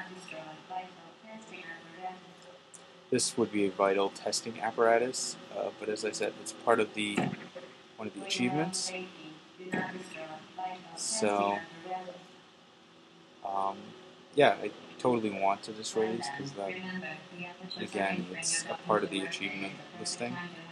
This would be a vital testing apparatus, but as I said, it's part of the one of the achievements. So, um, yeah, I totally want to destroy these because that, again, it's a part of the achievement listing.